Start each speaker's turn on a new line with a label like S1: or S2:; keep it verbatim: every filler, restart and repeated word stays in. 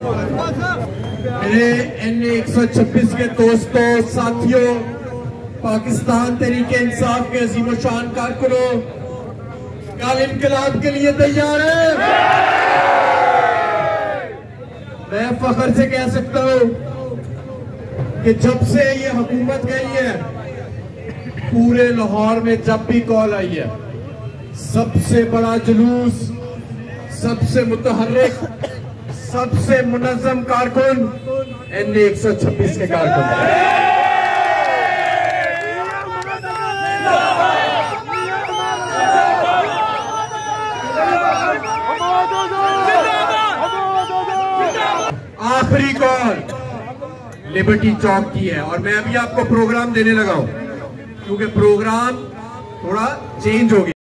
S1: मेरे एन एक सौ छब्बीस के दोस्तों, साथियों, पाकिस्तान तहरीक इंसाफ के अजीम शान कारकुनों, कल इनकलाब के लिए तैयार है। मैं फख्र से कह सकता हूं कि जब से ये हुकूमत गई है, पूरे लाहौर में जब भी कॉल आई है, सबसे बड़ा जुलूस, सबसे मुतहर्रिक, सबसे मुनज़्ज़म कारकुन एन एक सौ छब्बीस के कारकुन। आखिरी कॉल लिबर्टी चौक की है और मैं अभी आपको प्रोग्राम देने लगा हूं, क्योंकि प्रोग्राम थोड़ा चेंज हो गया।